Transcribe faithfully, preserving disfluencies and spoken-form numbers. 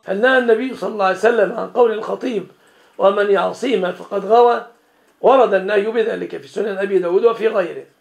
هل نهى النبي صلى الله عليه وسلم عن قول الخطيب ومن يعصيهما فقد غوى؟ ورد النهي بذلك في سنن أبي داود وفي غيره.